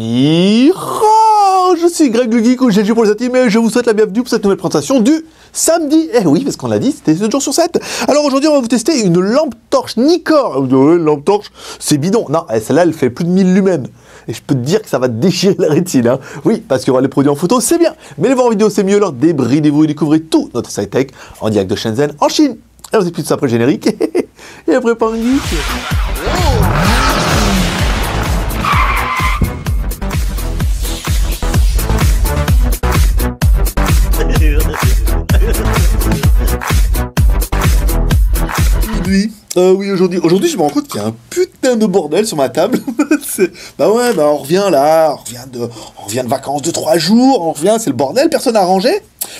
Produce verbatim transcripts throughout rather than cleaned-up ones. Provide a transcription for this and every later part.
Ni oh, je suis Greg le Geek ou G G pour les intimes et je vous souhaite la bienvenue pour cette nouvelle présentation du samedi. Eh oui, parce qu'on l'a dit, c'était sept jours sur sept. Alors aujourd'hui, on va vous tester une lampe torche Nikkor. Une lampe torche, c'est bidon. Non, celle-là, elle fait plus de mille lumens. Et je peux te dire que ça va te déchirer la rétine. Hein. Oui, parce qu'il y aura les produits en photo, c'est bien. Mais les voir en vidéo, c'est mieux. Alors débridez-vous et découvrez tout notre site tech en direct de Shenzhen, en Chine. Alors c'est plus de ça après le générique. Et après, par une geek. Aujourd'hui, euh, oui, aujourd'hui, aujourd'hui, je me rends compte qu'il y a un putain de bordel sur ma table. Bah ouais, bah on revient là, on revient de, on revient de vacances de trois jours, on revient, c'est le bordel, personne n'a rangé.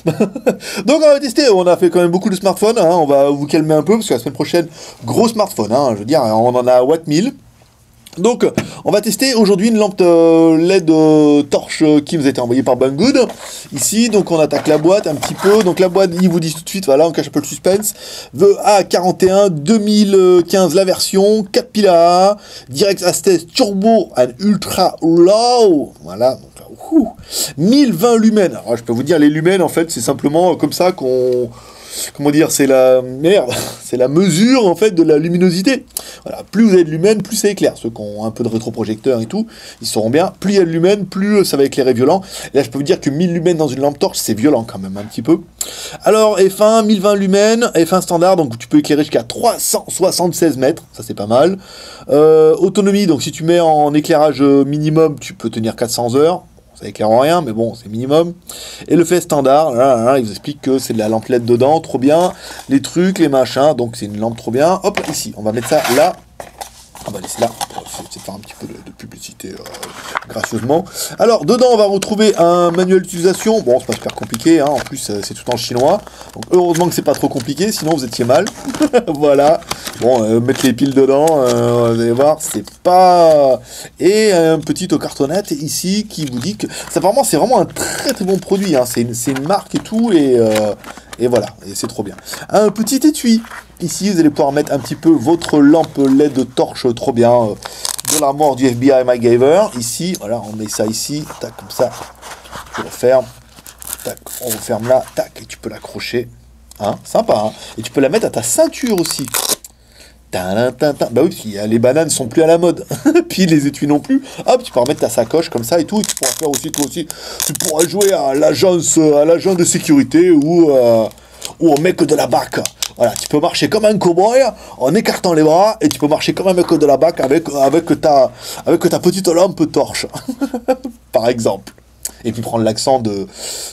Donc on va tester, on a fait quand même beaucoup de smartphones, hein, on va vous calmer un peu parce que la semaine prochaine, gros smartphone, hein, je veux dire, on en a Watt mille. Donc, on va tester aujourd'hui une lampe euh, L E D euh, torche euh, qui nous a été envoyée par Banggood. Ici, donc on attaque la boîte un petit peu. Donc la boîte, il vous dit tout de suite, voilà, on cache un peu le suspense. The A quarante et un deux mille quinze la version, quatre piles A A, Direct Access Turbo and Ultra Low. Voilà, donc là, ouh, mille vingt lumens. Alors je peux vous dire, les lumens, en fait, c'est simplement comme ça qu'on... Comment dire, c'est la merde, c'est la mesure en fait de la luminosité. Voilà, plus vous avez de lumens, plus ça éclaire. Ceux qui ont un peu de rétroprojecteur et tout, ils sauront bien. Plus il y a de lumens, plus ça va éclairer violent. Et là, je peux vous dire que mille lumens dans une lampe torche, c'est violent quand même un petit peu. Alors F un, mille vingt lumens, F un standard, donc tu peux éclairer jusqu'à trois cent soixante-seize mètres, ça c'est pas mal. Euh, autonomie, donc si tu mets en éclairage minimum, tu peux tenir quatre cents heures. Ça éclaire en rien, mais bon, c'est minimum. Et le fait standard, là, là, là, il vous explique que c'est de la lampe L E D dedans, trop bien. Les trucs, les machins, donc c'est une lampe trop bien. Hop, ici, on va mettre ça là. On va laisser là, c'est de faire un petit peu de, de publicité euh, gracieusement. Alors, dedans, on va retrouver un manuel d'utilisation. Bon, c'est pas super compliqué, hein. En plus, euh, c'est tout en chinois. Donc, heureusement que c'est pas trop compliqué, sinon vous étiez mal. Voilà. Bon, euh, mettre les piles dedans, euh, vous allez voir, c'est pas... Et un petit cartonnette ici qui vous dit que... Ça, apparemment, c'est vraiment un très très bon produit, hein. C'est une, une marque et tout, et... Euh, Et voilà, et c'est trop bien. Un petit étui. Ici, vous allez pouvoir mettre un petit peu votre lampe L E D torche trop bien. Euh, de l'armoire du F B I MacGyver. Ici, voilà, on met ça ici. Tac, comme ça. Tu refermes. Tac, on referme là. Tac, et tu peux l'accrocher. Hein, sympa, hein. Et tu peux la mettre à ta ceinture aussi. Tin, tin, tin. Bah oui, parce que les bananes sont plus à la mode. Puis les étuis non plus. Hop, tu peux remettre ta sacoche comme ça et tout. Et tu pourras faire aussi, toi aussi, tu pourras jouer à l'agence, à l'agent de sécurité ou, euh, ou au mec de la B A C. Voilà, tu peux marcher comme un cow-boy en écartant les bras et tu peux marcher comme un mec de la B A C avec, avec, ta, avec ta petite lampe torche. Par exemple. Et puis prendre l'accent de...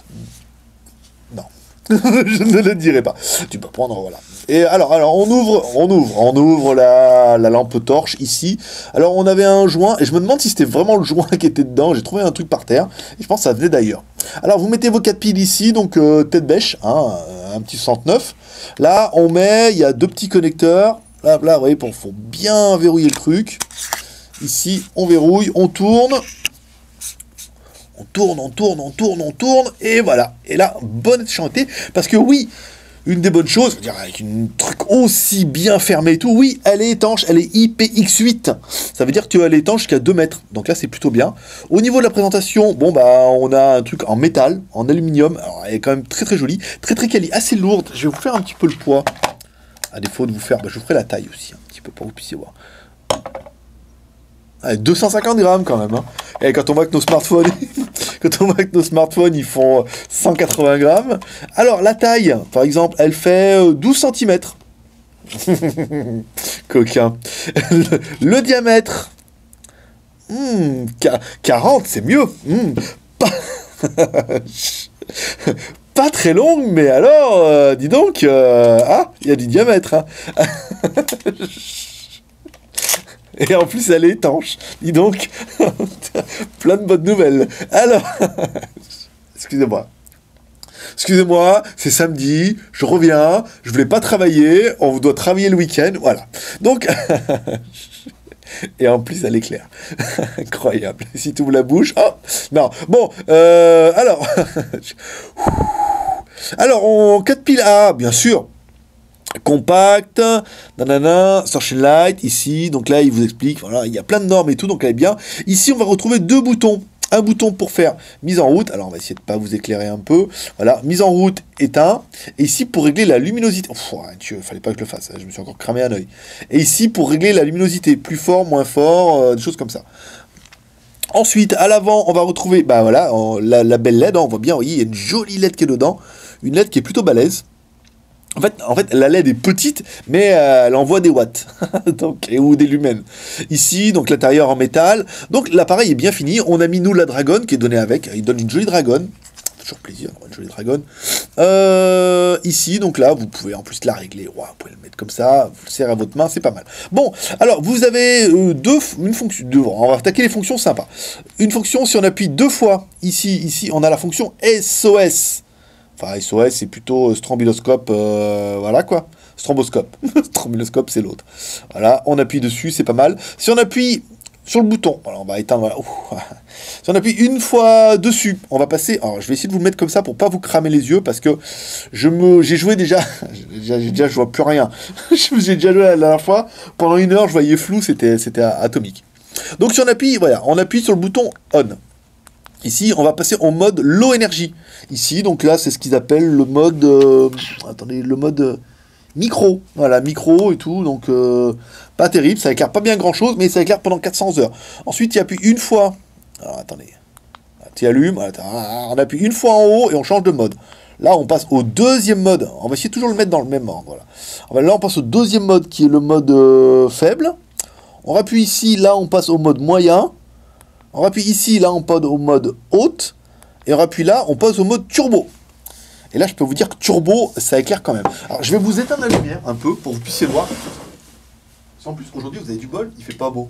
Non. Je ne le dirai pas. Tu peux prendre, voilà. Et alors, alors on ouvre, on ouvre, on ouvre la, la lampe torche ici. Alors on avait un joint, et je me demande si c'était vraiment le joint qui était dedans. J'ai trouvé un truc par terre, et je pense que ça venait d'ailleurs. Alors vous mettez vos quatre piles ici, donc euh, tête bêche, hein, un petit soixante-neuf. Là on met, il y a deux petits connecteurs. Là, là, vous voyez, il faut bien verrouiller le truc. Ici, on verrouille, on tourne. On tourne, on tourne, on tourne, on tourne, et voilà. Et là, bonne chanté, parce que oui, une des bonnes choses, dire avec un truc aussi bien fermé et tout, oui, elle est étanche, elle est I P X huit. Ça veut dire qu'elle est étanche jusqu'à deux mètres. Donc là, c'est plutôt bien. Au niveau de la présentation, bon, bah, on a un truc en métal, en aluminium. Alors, elle est quand même très très jolie, très très quali, assez lourde. Je vais vous faire un petit peu le poids. À défaut de vous faire, bah, je vous ferai la taille aussi, un petit peu pour que vous puissiez voir. Allez, deux cent cinquante grammes quand même. Hein. Et quand on voit que nos smartphones, quand on voit que nos smartphones, ils font cent quatre-vingts grammes. Alors la taille, par exemple, elle fait douze centimètres. Coquin. Le, le diamètre, hmm, quarante, c'est mieux. Hmm, pas... pas très longue, mais alors, euh, dis donc, euh, ah, il y a du diamètre. Hein. Et en plus, elle est étanche. Dis donc, plein de bonnes nouvelles. Alors, excusez-moi. Excusez-moi, c'est samedi, je reviens, je voulais pas travailler, on doit travailler le week-end, voilà. Donc, et en plus, elle éclaire. Incroyable. Si tu ouvres la bouche, oh, non. Bon, euh, alors, alors, on quatre piles A, bien sûr. Compact, nanana, Searching Light, ici, donc là il vous explique, voilà, il y a plein de normes et tout, donc là est bien. Ici on va retrouver deux boutons, un bouton pour faire mise en route, alors on va essayer de pas vous éclairer un peu, voilà, mise en route, éteint, et ici pour régler la luminosité, oh, Dieu, fallait pas que je le fasse, je me suis encore cramé un œil, et ici pour régler la luminosité, plus fort, moins fort, euh, des choses comme ça. Ensuite, à l'avant, on va retrouver, bah voilà, la, la belle L E D, hein, on voit bien, vous voyez, il y a une jolie L E D qui est dedans, une L E D qui est plutôt balèze. En fait, en fait, la L E D est petite, mais euh, elle envoie des watts, donc, et, ou des lumens. Ici, donc l'intérieur en métal. Donc l'appareil est bien fini. On a mis nous la Dragon qui est donnée avec. Il donne une jolie Dragon. Toujours plaisir d'avoir une jolie Dragon. Euh, ici, donc là, vous pouvez en plus la régler. Wow, vous pouvez le mettre comme ça. Vous le serrez à votre main, c'est pas mal. Bon, alors vous avez euh, deux, une fonction. Deux, on va attaquer les fonctions sympas. Une fonction, si on appuie deux fois ici, ici, on a la fonction S O S. Enfin, S O S, c'est plutôt strombiloscope, euh, voilà quoi. Stromboscope. Strombiloscope, c'est l'autre. Voilà, on appuie dessus, c'est pas mal. Si on appuie sur le bouton, voilà, on va éteindre, voilà. Ouh. Si on appuie une fois dessus, on va passer... Alors, je vais essayer de vous le mettre comme ça pour pas vous cramer les yeux, parce que je me, j'ai joué déjà... j'ai déjà, je vois plus rien. J'ai déjà joué la dernière fois. Pendant une heure, je voyais flou, c'était c'était atomique. Donc, si on appuie, voilà, on appuie sur le bouton On. Ici, on va passer au mode low energy. Ici, donc là, c'est ce qu'ils appellent le mode... Euh, attendez, le mode euh, micro. Voilà, micro et tout. Donc, euh, pas terrible. Ça éclaire pas bien grand-chose, mais ça éclaire pendant quatre cents heures. Ensuite, il appuie une fois... Alors, attendez. Tu allumes. Voilà, on appuie une fois en haut et on change de mode. Là, on passe au deuxième mode. On va essayer de toujours le mettre dans le même ordre. Voilà. Là, on passe au deuxième mode, qui est le mode euh, faible. On appuie ici. Là, on passe au mode moyen. On appuie ici, là on passe au mode haute, et on appuie là, on passe au mode turbo. Et là je peux vous dire que turbo, ça éclaire quand même. Alors je vais vous éteindre la lumière un peu, pour que vous puissiez voir. En plus, aujourd'hui vous avez du bol, il fait pas beau.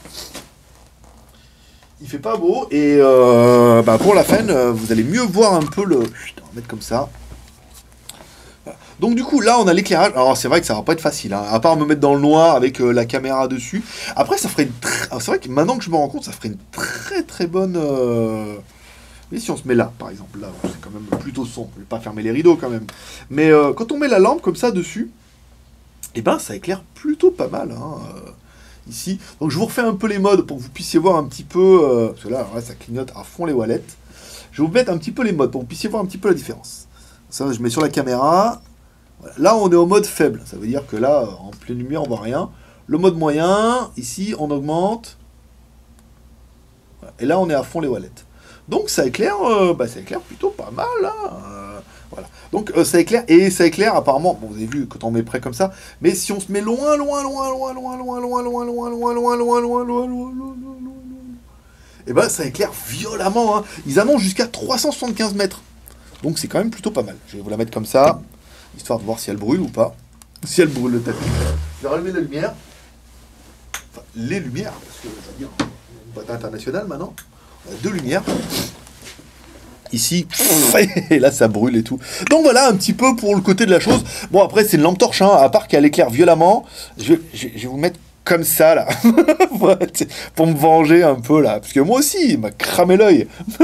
Il fait pas beau, et euh, bah, pour la fin, vous allez mieux voir un peu le... Putain, on va mettre comme ça. Donc du coup, là, on a l'éclairage. Alors c'est vrai que ça va pas être facile, hein, à part me mettre dans le noir avec euh, la caméra dessus. Après, ça ferait une... Tr... C'est vrai que maintenant que je me rends compte, ça ferait une très très bonne... Euh... Mais si on se met là, par exemple, là, c'est quand même plutôt sombre. Je vais pas fermer les rideaux quand même. Mais euh, quand on met la lampe comme ça dessus, eh ben, ça éclaire plutôt pas mal, hein, euh, ici. Donc je vous refais un peu les modes pour que vous puissiez voir un petit peu... Euh... Parce que là, alors là, ça clignote à fond les wallets. Je vais vous mettre un petit peu les modes pour que vous puissiez voir un petit peu la différence. Ça, je mets sur la caméra... Voilà. Là, on est au mode faible. Ça veut dire que là, en pleine lumière, on voit rien. Le mode moyen, ici, on augmente. Voilà. Et là, on est à fond les wallets. Donc, ça éclaire, euh, bah, ça éclaire plutôt pas mal. Hein. Euh, voilà. Donc, euh, ça éclaire. Et ça éclaire, apparemment, bon, vous avez vu quand on met près comme ça. Mais si on se met loin, loin, loin, loin, loin, loin, loin, loin, loin, loin, loin, loin, loin, loin, loin, loin, loin, et ben, ça éclaire violemment. Hein. Ils annoncent jusqu'à trois cent soixante-quinze mètres. Donc, c'est quand même plutôt pas mal. Je vais vous la mettre comme ça, histoire de voir si elle brûle ou pas. Si elle brûle le tapis. Je vais rallumer la lumière. Enfin, les lumières, parce que, je veux dire, une boîte internationale maintenant. On a deux lumières. Ici, et là ça brûle et tout. Donc voilà un petit peu pour le côté de la chose. Bon, après, c'est une lampe torche, hein, à part qu'elle éclaire violemment. Je, je, je vais vous mettre comme ça, là. Pour me venger un peu, là. Parce que moi aussi, il m'a cramé l'œil.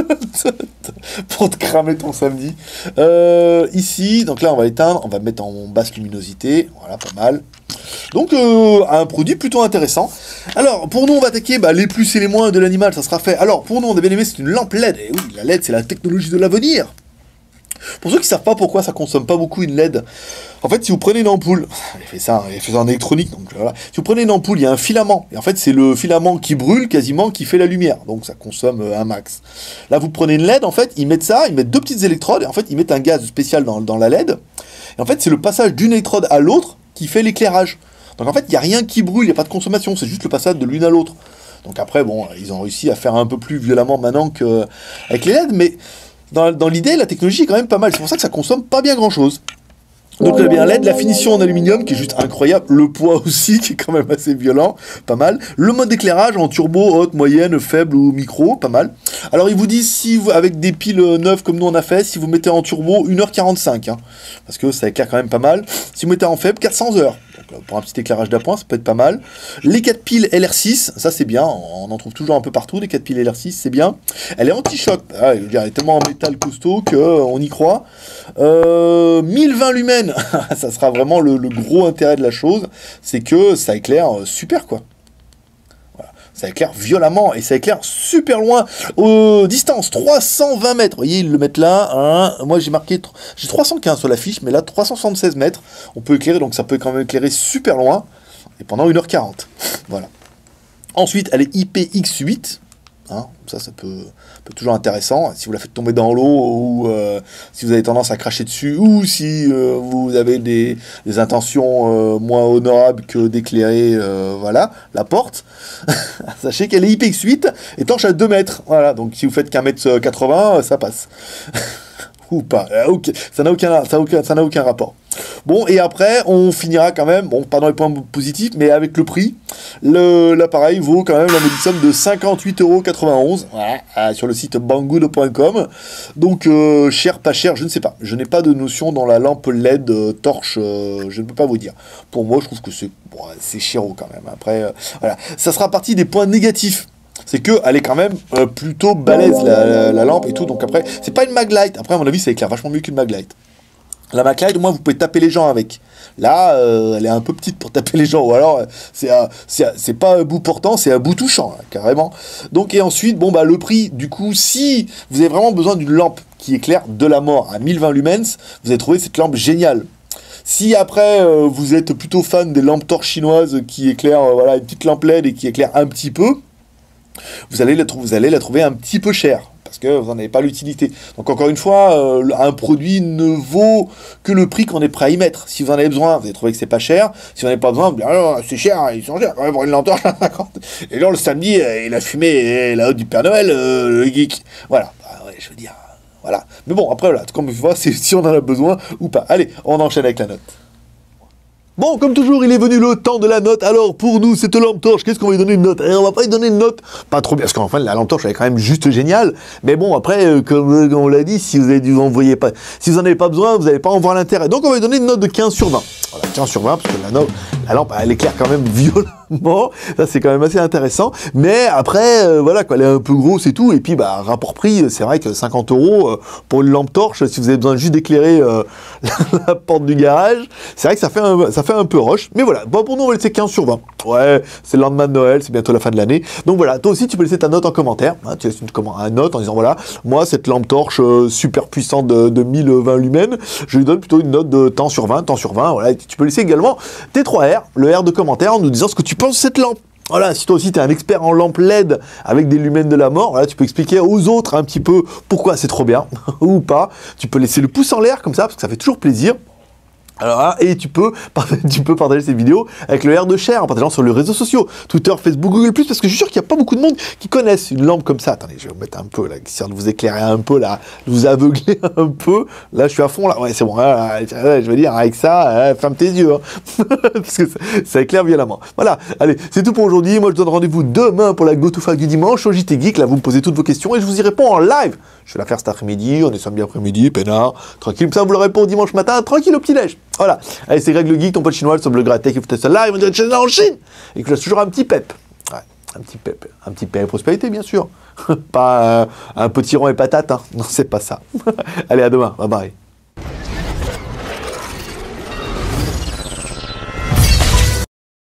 Pour te cramer ton samedi. Euh, ici, donc là, on va éteindre. On va mettre en basse luminosité. Voilà, pas mal. Donc, euh, un produit plutôt intéressant. Alors, pour nous, on va attaquer bah, les plus et les moins de l'animal. Ça sera fait. Alors, pour nous, on a bien aimé, c'est une lampe L E D. Et oui, la L E D, c'est la technologie de l'avenir. Pour ceux qui ne savent pas pourquoi ça consomme pas beaucoup une L E D, en fait, si vous prenez une ampoule, il fait ça, il fait ça en électronique, donc voilà. Si vous prenez une ampoule, il y a un filament, et en fait, c'est le filament qui brûle quasiment qui fait la lumière, donc ça consomme un max. Là, vous prenez une L E D, en fait, ils mettent ça, ils mettent deux petites électrodes, et en fait, ils mettent un gaz spécial dans, dans la L E D, et en fait, c'est le passage d'une électrode à l'autre qui fait l'éclairage. Donc en fait, il n'y a rien qui brûle, il n'y a pas de consommation, c'est juste le passage de l'une à l'autre. Donc après, bon, ils ont réussi à faire un peu plus violemment maintenant qu'avec les L E D, mais dans, dans l'idée, la technologie est quand même pas mal. C'est pour ça que ça consomme pas bien grand-chose. Donc là, bien L E D, la finition en aluminium qui est juste incroyable, le poids aussi qui est quand même assez violent, pas mal. Le mode d'éclairage en turbo, haute, moyenne, faible ou micro, pas mal. Alors ils vous disent si vous, avec des piles neuves comme nous on a fait, si vous mettez en turbo une heure quarante-cinq, hein, parce que ça éclaire quand même pas mal. Si vous mettez en faible, quatre cents heures. Donc, pour un petit éclairage d'appoint, ça peut être pas mal. Les quatre piles L R six, ça c'est bien, on en trouve toujours un peu partout, les quatre piles L R six, c'est bien. Elle est anti-choc, ah, elle est tellement en métal costaud qu'on y croit. Euh, mille vingt lumens. moyenne, ça sera vraiment le, le gros intérêt de la chose, c'est que ça éclaire super, quoi. Voilà. Ça éclaire violemment, et ça éclaire super loin, euh, distance trois cent vingt mètres. Vous voyez, ils le mettent là, hein. Moi j'ai marqué, j'ai trois cent quinze sur la fiche, mais là trois cent soixante-seize mètres, on peut éclairer, donc ça peut quand même éclairer super loin, et pendant une heure quarante. Voilà. Ensuite, elle est I P X huit. Hein, ça, ça peut, peut être toujours intéressant. Si vous la faites tomber dans l'eau, ou euh, si vous avez tendance à cracher dessus, ou si euh, vous avez des, des intentions euh, moins honorables que d'éclairer euh, voilà, la porte, sachez qu'elle est I P X huit, étanche à deux mètres. Voilà, donc si vous faites qu'un mètre quatre-vingts, ça passe. Ou pas. Okay. Ça n'a aucun, ça aucun, ça n'a aucun rapport. Bon, et après, on finira quand même, bon, pas dans les points positifs, mais avec le prix. L'appareil vaut quand même la modique somme de cinquante-huit euros quatre-vingt-onze, voilà, sur le site banggood point com. Donc, euh, cher, pas cher, je ne sais pas. Je n'ai pas de notion dans la lampe L E D euh, torche, euh, je ne peux pas vous dire. Pour moi, je trouve que c'est bon, c'est chéro quand même. Après, euh, voilà. Ça sera partie des points négatifs. C'est qu'elle est quand même euh, plutôt balèze, la, la, la lampe et tout. Donc après, c'est pas une Maglite. Après, à mon avis, ça éclaire vachement mieux qu'une Maglite. La Maglite, au moins, vous pouvez taper les gens avec. Là, euh, elle est un peu petite pour taper les gens. Ou alors, c'est pas un bout portant, c'est un bout touchant, là, carrément. Donc, et ensuite, bon, bah, le prix, du coup, si vous avez vraiment besoin d'une lampe qui éclaire de la mort à mille vingt lumens, vous allez trouver cette lampe géniale. Si après, euh, vous êtes plutôt fan des lampes torches chinoises qui éclairent, euh, voilà, une petite lampe L E D et qui éclaire un petit peu, Vous allez, la vous allez la trouver un petit peu chère, parce que vous n'en avez pas l'utilité. Donc encore une fois, euh, un produit ne vaut que le prix qu'on est prêt à y mettre. Si vous en avez besoin, vous allez trouver que c'est pas cher. Si vous n'en avez pas besoin, vous allez dire, c'est cher, ils sont chers, quand même, pour une lampe à cinquante. Et genre le samedi, il a fumé la haute du Père Noël, euh, le geek. Voilà, bah, ouais, je veux dire, voilà. Mais bon, après, voilà, comme vous voyez, c'est si on en a besoin ou pas. Allez, on enchaîne avec la note. Bon, comme toujours, il est venu le temps de la note. Alors, pour nous, cette lampe torche, qu'est-ce qu'on va lui donner une note? Et on va pas lui donner une note pas trop bien, parce qu'enfin, la lampe torche, elle est quand même juste géniale. Mais bon, après, euh, comme euh, on l'a dit, si vous avez dû en voyez pas, si vous en avez pas besoin, vous n'allez pas en voir l'intérêt. Donc, on va lui donner une note de quinze sur vingt. Voilà, quinze sur vingt, parce que la, no la lampe, elle éclaire quand même violemment. Ça, c'est quand même assez intéressant. Mais après, euh, voilà, quoi, elle est un peu grosse et tout. Et puis, bah, rapport prix, c'est vrai que cinquante euros euh, pour une lampe torche, si vous avez besoin juste d'éclairer euh, la porte du garage, c'est vrai que ça fait un, ça fait un peu rush. Mais voilà, bon, pour nous, on va laisser quinze sur vingt. Ouais, c'est le lendemain de Noël, c'est bientôt la fin de l'année. Donc voilà, toi aussi, tu peux laisser ta note en commentaire. Hein, tu laisses une, une note en disant, voilà, moi, cette lampe torche euh, super puissante de, de mille vingt lumens, je lui donne plutôt une note de tant sur vingt, tant sur vingt. Voilà, et tu peux laisser également tes trois R, le R de commentaire, en nous disant ce que tu penses de cette lampe. Voilà, si toi aussi tu es un expert en lampe L E D avec des lumens de la mort, voilà, tu peux expliquer aux autres un petit peu pourquoi c'est trop bien, ou pas. Tu peux laisser le pouce en l'air comme ça, parce que ça fait toujours plaisir. Alors, et tu peux, tu peux partager ces vidéos avec le R de share en partageant sur les réseaux sociaux, Twitter, Facebook, Google plus, parce que je suis sûr qu'il n'y a pas beaucoup de monde qui connaissent une lampe comme ça. Attendez, je vais vous mettre un peu là, histoire de vous éclairer un peu là, de vous aveugler un peu. Là, je suis à fond là. Ouais, c'est bon. Là, là, je veux dire, avec ça, là, ferme tes yeux, hein. Parce que ça, ça éclaire violemment. Voilà. Allez, c'est tout pour aujourd'hui. Moi, je donne rendez-vous demain pour la GoToFac du dimanche au J T Geek. Là, vous me posez toutes vos questions et je vous y réponds en live. Je vais la faire cet après-midi. On est samedi après-midi, peinard, tranquille. Ça, vous le répondez dimanche matin, tranquille au petit-déj. Voilà. Allez, c'est Greg le Geek, ton pote chinois, le blog Tech, qui fait ça live, on dirait que en Chine, et que je laisse toujours un petit pep. Ouais, un petit pep. Un petit pep et prospérité, bien sûr. Pas euh, un petit rond et patate, hein. Non, c'est pas ça. Allez, à demain. Bye bye.